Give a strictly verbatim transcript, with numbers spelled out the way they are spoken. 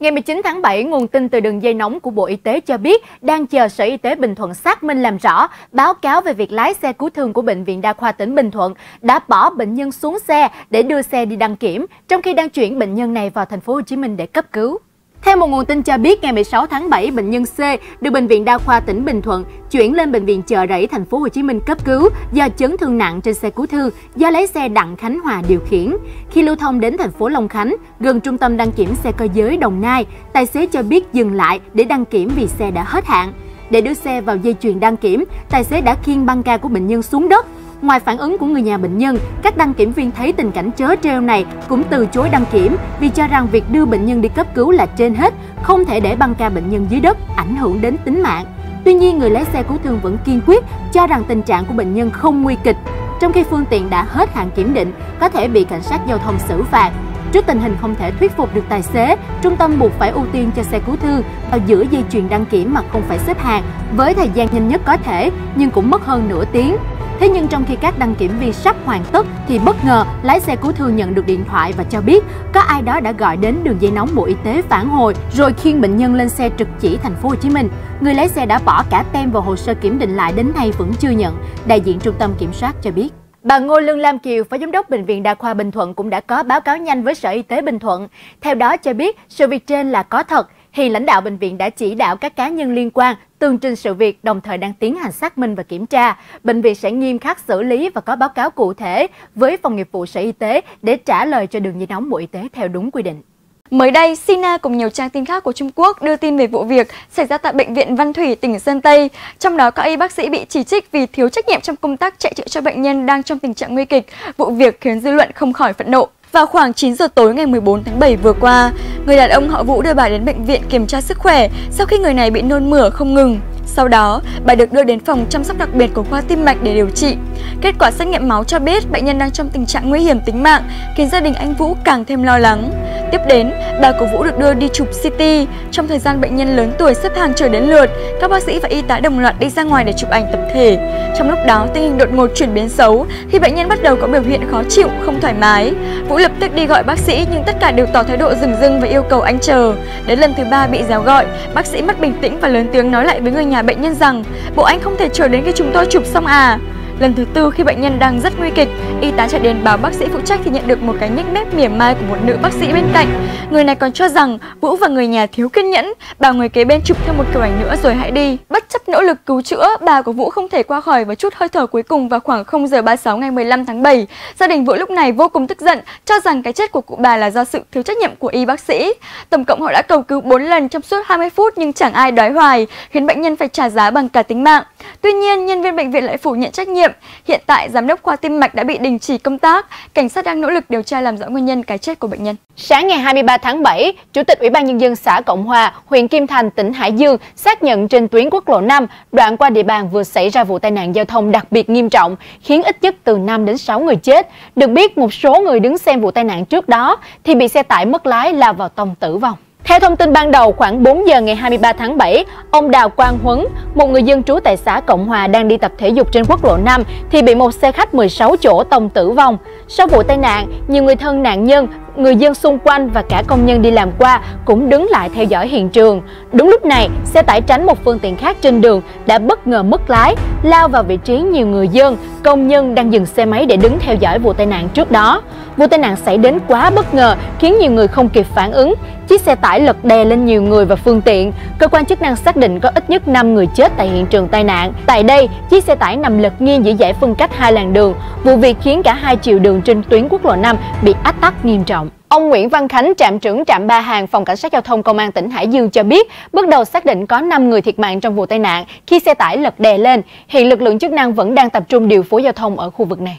Ngày mười chín tháng bảy, nguồn tin từ đường dây nóng của Bộ Y tế cho biết đang chờ Sở Y tế Bình Thuận xác minh làm rõ báo cáo về việc lái xe cứu thương của Bệnh viện Đa khoa tỉnh Bình Thuận đã bỏ bệnh nhân xuống xe để đưa xe đi đăng kiểm, trong khi đang chuyển bệnh nhân này vào thành phố Hồ Chí Minh để cấp cứu. Theo một nguồn tin cho biết, ngày mười sáu tháng bảy, bệnh nhân C được Bệnh viện Đa khoa tỉnh Bình Thuận chuyển lên Bệnh viện Chợ Rẫy, thành phố Hồ Chí Minh cấp cứu do chấn thương nặng trên xe cứu thương do lái xe Đặng Khánh Hòa điều khiển. Khi lưu thông đến thành phố Long Khánh, gần trung tâm đăng kiểm xe cơ giới Đồng Nai, tài xế cho biết dừng lại để đăng kiểm vì xe đã hết hạn. Để đưa xe vào dây chuyền đăng kiểm, tài xế đã khiêng băng ca của bệnh nhân xuống đất. Ngoài phản ứng của người nhà bệnh nhân, các đăng kiểm viên thấy tình cảnh trớ trêu này cũng từ chối đăng kiểm vì cho rằng việc đưa bệnh nhân đi cấp cứu là trên hết, không thể để băng ca bệnh nhân dưới đất ảnh hưởng đến tính mạng. Tuy nhiên, người lái xe cứu thương vẫn kiên quyết cho rằng tình trạng của bệnh nhân không nguy kịch, trong khi phương tiện đã hết hạn kiểm định, có thể bị cảnh sát giao thông xử phạt. Trước tình hình không thể thuyết phục được tài xế, trung tâm buộc phải ưu tiên cho xe cứu thương vào giữa dây chuyền đăng kiểm mà không phải xếp hàng với thời gian nhanh nhất có thể, nhưng cũng mất hơn nửa tiếng. Thế nhưng trong khi các đăng kiểm viên sắp hoàn tất thì bất ngờ lái xe cứu thương nhận được điện thoại và cho biết có ai đó đã gọi đến đường dây nóng Bộ Y tế phản hồi rồi khiêng bệnh nhân lên xe trực chỉ thành phố Hồ Chí Minh. Người lái xe đã bỏ cả tem vào hồ sơ kiểm định lại đến nay vẫn chưa nhận, đại diện trung tâm kiểm soát cho biết. Bà Ngô Lương Lam Kiều, Phó Giám đốc Bệnh viện Đa khoa Bình Thuận cũng đã có báo cáo nhanh với Sở Y tế Bình Thuận. Theo đó cho biết sự việc trên là có thật. Hiện lãnh đạo bệnh viện đã chỉ đạo các cá nhân liên quan tường trình sự việc, đồng thời đang tiến hành xác minh và kiểm tra. Bệnh viện sẽ nghiêm khắc xử lý và có báo cáo cụ thể với phòng nghiệp vụ Sở Y tế để trả lời cho đường dây nóng Bộ Y tế theo đúng quy định. Mới đây, Sina cùng nhiều trang tin khác của Trung Quốc đưa tin về vụ việc xảy ra tại Bệnh viện Văn Thủy, tỉnh Sơn Tây. Trong đó, các y bác sĩ bị chỉ trích vì thiếu trách nhiệm trong công tác chạy chữa cho bệnh nhân đang trong tình trạng nguy kịch. Vụ việc khiến dư luận không khỏi phẫn nộ. Vào khoảng chín giờ tối ngày mười bốn tháng bảy vừa qua, người đàn ông họ Vũ đưa bà đến bệnh viện kiểm tra sức khỏe sau khi người này bị nôn mửa không ngừng. Sau đó, bà được đưa đến phòng chăm sóc đặc biệt của khoa tim mạch để điều trị. Kết quả xét nghiệm máu cho biết bệnh nhân đang trong tình trạng nguy hiểm tính mạng, khiến gia đình anh Vũ càng thêm lo lắng. Tiếp đến, bà của Vũ được đưa đi chụp xê tê. Trong thời gian bệnh nhân lớn tuổi xếp hàng chờ đến lượt, các bác sĩ và y tá đồng loạt đi ra ngoài để chụp ảnh tập thể. Trong lúc đó, tình hình đột ngột chuyển biến xấu khi bệnh nhân bắt đầu có biểu hiện khó chịu, không thoải mái. Vũ lập tức đi gọi bác sĩ nhưng tất cả đều tỏ thái độ dửng dưng và yêu cầu anh chờ. Đến lần thứ ba bị giáo gọi, bác sĩ mất bình tĩnh và lớn tiếng nói lại với người nhà bệnh nhân rằng bộ anh không thể chờ đến khi chúng tôi chụp xong à. Lần thứ tư, khi bệnh nhân đang rất nguy kịch, y tá chạy đến báo bác sĩ phụ trách thì nhận được một cái nhếch mép mỉa mai của một nữ bác sĩ bên cạnh. Người này còn cho rằng Vũ và người nhà thiếu kiên nhẫn, bảo người kế bên chụp thêm một kiểu ảnh nữa rồi hãy đi. Bất chấp nỗ lực cứu chữa, bà của Vũ không thể qua khỏi và chút hơi thở cuối cùng vào khoảng không giờ ba mươi sáu ngày mười lăm tháng bảy. Gia đình Vũ lúc này vô cùng tức giận, cho rằng cái chết của cụ bà là do sự thiếu trách nhiệm của y bác sĩ. Tổng cộng họ đã cầu cứu bốn lần trong suốt hai mươi phút nhưng chẳng ai đói hoài, khiến bệnh nhân phải trả giá bằng cả tính mạng. Tuy nhiên, nhân viên bệnh viện lại phủ nhận trách nhiệm. Hiện tại, giám đốc khoa tim mạch đã bị đình chỉ công tác. Cảnh sát đang nỗ lực điều tra làm rõ nguyên nhân cái chết của bệnh nhân. Sáng ngày hai mươi ba tháng bảy, Chủ tịch Ủy ban Nhân dân xã Cộng Hòa, huyện Kim Thành, tỉnh Hải Dương xác nhận trên tuyến quốc lộ năm, đoạn qua địa bàn vừa xảy ra vụ tai nạn giao thông đặc biệt nghiêm trọng, khiến ít nhất từ năm đến sáu người chết. Được biết, một số người đứng xem vụ tai nạn trước đó thì bị xe tải mất lái lao vào tông tử vong. Theo thông tin ban đầu, khoảng bốn giờ ngày hai mươi ba tháng bảy, ông Đào Quang Huấn, một người dân trú tại xã Cộng Hòa đang đi tập thể dục trên quốc lộ năm thì bị một xe khách mười sáu chỗ tông tử vong. Sau vụ tai nạn, nhiều người thân nạn nhân, người dân xung quanh và cả công nhân đi làm qua cũng đứng lại theo dõi hiện trường. Đúng lúc này, xe tải tránh một phương tiện khác trên đường đã bất ngờ mất lái, lao vào vị trí nhiều người dân, công nhân đang dừng xe máy để đứng theo dõi vụ tai nạn trước đó. Vụ tai nạn xảy đến quá bất ngờ khiến nhiều người không kịp phản ứng. Chiếc xe tải lật đè lên nhiều người và phương tiện. Cơ quan chức năng xác định có ít nhất năm người chết tại hiện trường tai nạn. Tại đây, chiếc xe tải nằm lật nghiêng giữa giải phân cách hai làn đường. Vụ việc khiến cả hai chiều đường trên tuyến quốc lộ năm bị ách tắc nghiêm trọng. Ông Nguyễn Văn Khánh, trạm trưởng trạm Ba Hàng, Phòng Cảnh sát Giao thông Công an tỉnh Hải Dương cho biết, bước đầu xác định có năm người thiệt mạng trong vụ tai nạn khi xe tải lật đè lên. Hiện lực lượng chức năng vẫn đang tập trung điều phối giao thông ở khu vực này.